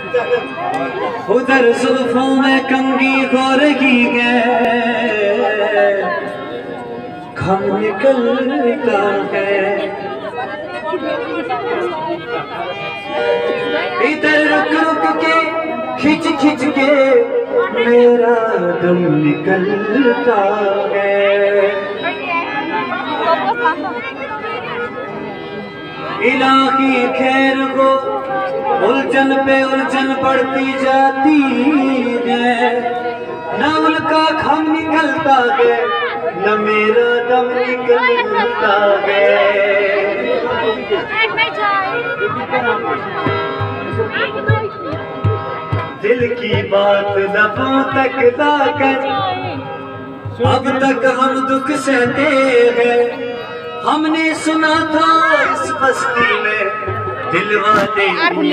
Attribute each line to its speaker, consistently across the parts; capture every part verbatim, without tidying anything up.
Speaker 1: उधर जुल्फों में कंगी गोरगी गए घम निकलता है, इधर रुक रुक के खिंच खिंच के मेरा दम निकलता है। इलाही खैर को उलझन पे उलझन बढ़ती जाती है, न उनका खम निकलता है न मेरा दम निकलता है। दिल की बात लबों तक लाकर अब तक हम दुख सहते हैं, हमने सुना था इस बस्ती में दिल वाले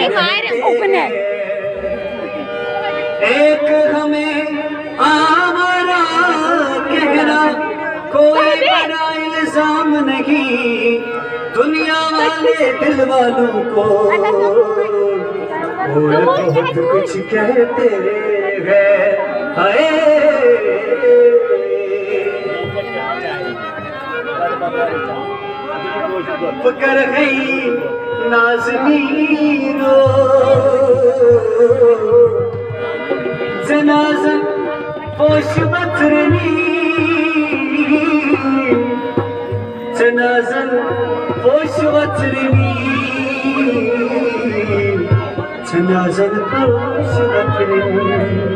Speaker 1: एक हमें आवारा कहना कोई बड़ा इल्जाम नहीं, दुनिया वाले दिल वालों को और बहुत कुछ कहते हैं। हाय पकड़ गई नाज़नीनो जनाज़न पोश बतरनी, जनाज़न पोश बतरनी, जनाज़न पोश बतरनी।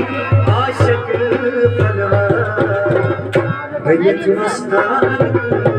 Speaker 1: Hayat mastan